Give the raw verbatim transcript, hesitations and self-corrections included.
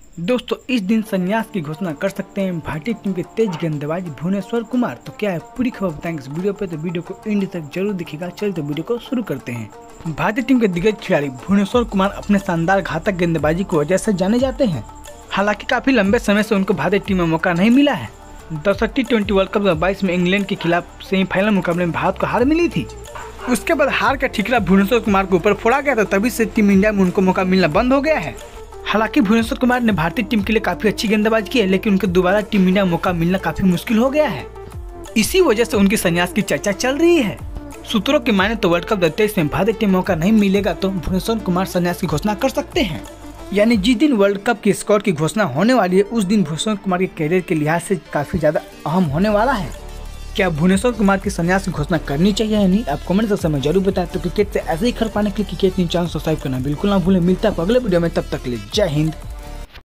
दोस्तों इस दिन संन्यास की घोषणा कर सकते हैं भारतीय टीम के तेज गेंदबाज भुवनेश्वर कुमार। तो क्या है पूरी खबर बताएंगे इस वीडियो पे, तो वीडियो को एंड तक जरूर दिखेगा। चलिए तो वीडियो को शुरू करते हैं। भारतीय टीम के दिग्गज खिलाड़ी भुवनेश्वर कुमार अपने शानदार घातक गेंदबाजी की वजह से जाने जाते हैं। हालांकि काफी लंबे समय से उनको भारतीय टीम में मौका नहीं मिला है। दरअसल टी ट्वेंटी वर्ल्ड कप दो हजार बाईस में इंग्लैंड के खिलाफ सेमीफाइनल मुकाबले में भारत को हार मिली थी। उसके बाद हार का ठिकरा भुवनेश्वर कुमार के ऊपर फोड़ा गया था, तभी से टीम इंडिया में उनको मौका मिलना बंद हो गया है। हालांकि भुवनेश्वर कुमार ने भारतीय टीम के लिए काफी अच्छी गेंदबाजी की है, लेकिन उनके दोबारा टीम इंडिया में मौका मिलना काफी मुश्किल हो गया है। इसी वजह से उनकी संन्यास की चर्चा चल रही है। सूत्रों की माने तो वर्ल्ड कप दो हजार तेईस में भारतीय टीम में मौका नहीं मिलेगा तो भुवनेश्वर कुमार संन्यास की घोषणा कर सकते हैं। यानी जिस दिन वर्ल्ड कप के स्कोर की घोषणा होने वाली है उस दिन भुवनेश्वर कुमार के करियर के लिहाज से काफी ज्यादा अहम होने वाला है। क्या भुवनेश्वर कुमार की संन्यास की घोषणा करनी चाहिए या नहीं, आप कमेंट सेक्शन में जरूर बताएं। तो क्रिकेट से ऐसे ही खबर पाने के लिए क्रिकेट न्यूज़ चैनल सब्सक्राइब करना बिल्कुल ना भूलें। मिलता है अगले वीडियो में, तब तक के लिए जय हिंद।